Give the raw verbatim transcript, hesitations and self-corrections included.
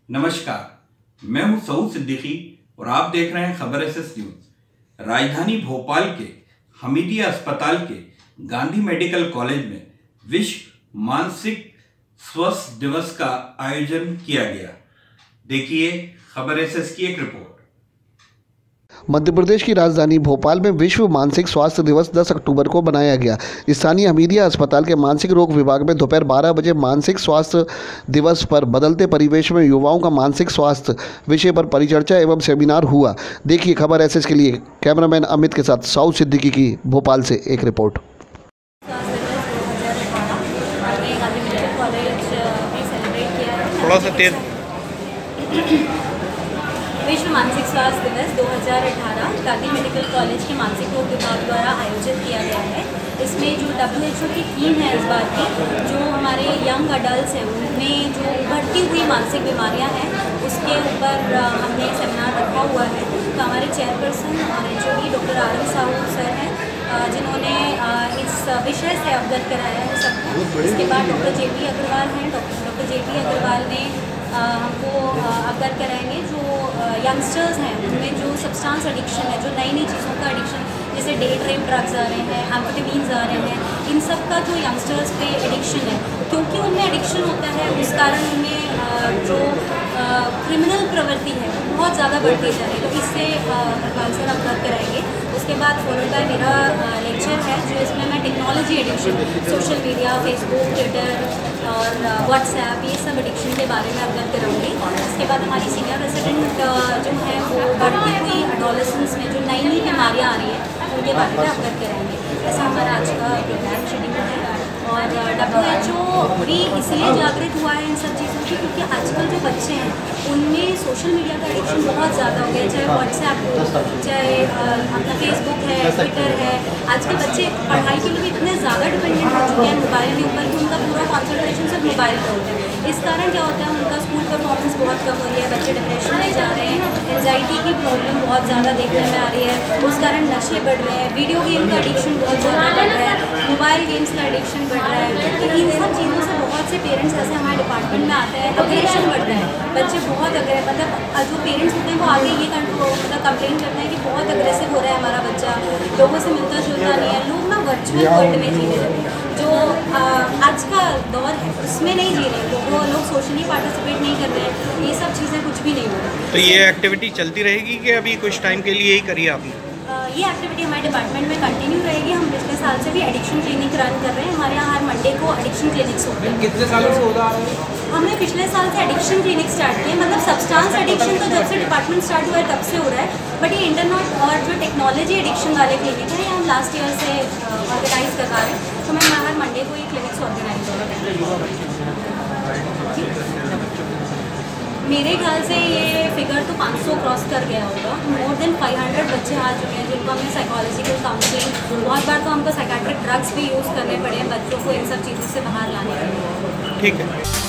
नमस्कार, मैं हूं सऊद सिद्दीकी और आप देख रहे हैं खबर एस एस न्यूज। राजधानी भोपाल के हमीदिया अस्पताल के गांधी मेडिकल कॉलेज में विश्व मानसिक स्वास्थ्य दिवस का आयोजन किया गया। देखिए खबर एस एस की एक रिपोर्ट। मध्य प्रदेश की राजधानी भोपाल में विश्व मानसिक स्वास्थ्य दिवस दस अक्टूबर को मनाया गया। स्थानीय हमीदिया अस्पताल के मानसिक रोग विभाग में दोपहर बारह बजे मानसिक स्वास्थ्य दिवस पर बदलते परिवेश में युवाओं का मानसिक स्वास्थ्य विषय पर परिचर्चा एवं सेमिनार हुआ। देखिए खबर एस एस के लिए कैमरामैन अमित के साथ सऊद सिद्दीकी की भोपाल से एक रिपोर्ट। थोड़ा सा तेज। विश्व मानसिक स्वास्थ्य दिवस दो हज़ार अठारह गांधी मेडिकल कॉलेज के मानसिक रोग विभाग द्वारा आयोजित किया गया है। इसमें जो डब्ल्यू एच ओ की थीम है इस बार की, जो हमारे यंग अडल्ट हैं उनमें जो बढ़ती हुई मानसिक बीमारियां हैं उसके ऊपर हमने सेमिनार रखा हुआ है। तो हमारे चेयरपर्सन और H O D doctor R M Sahu sir हैं जिन्होंने इस विषय से अवगत कराया है सबको। इसके बाद डॉक्टर जे पी अग्रवाल हैं, डॉक्टर जे पी अग्रवाल ने हमको अवगत कराएंगे जो यंगस्टर्स हैं उनमें जो सब्सटेंस एडिक्शन है, जो नई नई चीज़ों का एडिक्शन, जैसे डे ड्रीम ड्रग्स आ रहे हैं, एम्फेटामिन्स आ रहे हैं, इन सब का जो यंगस्टर्स पे एडिक्शन है, क्योंकि उनमें एडिक्शन होता है उस कारण उनमें जो क्रिमिनल प्रवृत्ति है वो बहुत ज़्यादा बढ़ती जा रही है। तो इससे अग्रवाल सर अवगत कराएंगे। उसके बाद फॉलो बाय मेरा लेक्चर है जो इसमें मैं technology addiction, social media, Facebook, Twitter और व्हाट्सएप, ये सब एडिक्शन के बारे में अवगत कराऊंगी। इसके बाद हमारी सीनियर रेसिडेंट जो है वो बढ़ती हुई एडोलेसेंस में जो नई नई बीमारियाँ आ रही है उनके बारे में अवगत कराएंगे। ऐसा हमारा आज का प्रोग्राम शेड्यूल है। और डब्ल्यू एच ओ भी इसलिए जागृत हुआ है इन सब चीज़ों की क्योंकि आजकल जो बच्चे हैं उनमें सोशल मीडिया का एडिक्शन बहुत ज़्यादा हो गया है, चाहे व्हाट्सएप हो, चाहे अपना फेसबुक है, ट्विटर है। आजकल बच्चे पढ़ाई के लिए भी इतने ज़्यादा डिपेंडेंट हो चुके हैं मोबाइल के ऊपर कि उनका पूरा कॉन्सेंट्रेशन सिर्फ मोबाइल पर होता है। इस कारण क्या होता है, उनका स्कूल परफॉर्मेंस बहुत कम हो रही है, बच्चे डिप्रेशन में जा रहे हैं, एंजाइटी की प्रॉब्लम बहुत ज़्यादा देखने में आ रही है। उस कारण नशे बढ़ रहे हैं, वीडियो गेम का एडिक्शन बहुत ज़्यादा बढ़ रहा है, मोबाइल गेम्स का एडिक्शन बढ़ रहा है। तो इन सब चीज़ों से बहुत से पेरेंट्स ऐसे हमारे डिपार्टमेंट में आते हैं, अग्रेशन बढ़ता है, बच्चे बहुत अग्रे मतलब जो पेरेंट्स होते हैं वो आगे ये मतलब कंप्लेन करते हैं कि बहुत अग्रेसिव हो रहा है हमारा बच्चा, लोगों से मिलता जुलता नहीं है। लोग ना वर्चुअल वर्ल्ड में जीने लगे, जो आ, आज का दौर है उसमें नहीं जी रहे, तो वो लोग सोशली पार्टिसिपेट नहीं कर रहे हैं, ये सब चीज़ें कुछ भी नहीं हो रही। तो ये एक्टिविटी चलती रहेगी कि अभी कुछ टाइम के लिए ही करिए आपने? ये एक्टिविटी हमारे डिपार्टमेंट में कंटिन्यू रहेगी। हम पिछले साल से भी एडिक्शन क्लिनिक रन कर रहे हैं। हमारे यहाँ हर मंडे को एडिक्शन क्लिनिक्स होते हैं। कितने सालों से हो रहा है? हमने पिछले साल से एडिक्शन क्लिनिक स्टार्ट किए, मतलब सब्सटेंस एडिक्शन तो जब से डिपार्टमेंट स्टार्ट हुआ है तब से हो रहा है, बट ये इंटरनेट और जो टेक्नोलॉजी एडिक्शन वाले क्लिनिक है ये हम लास्ट ईयर से ऑर्गेनाइज कर रहे हैं। तो मैं हर मंडे को ये क्लिनिक्स ऑर्गेनाइज कर रहे हैं। मेरे ख्याल से ये फिगर तो पाँच सौ क्रॉस कर गया होगा। मोर देन पाँच सौ बच्चे आ चुके हैं जिनको हमने साइकोलॉजिकल काउंसलिंग, बहुत बार तो हमको साइकेट्रिक ड्रग्स भी यूज़ करने पड़े हैं बच्चों को इन सब चीज़ों से बाहर लाने के लिए। ठीक है।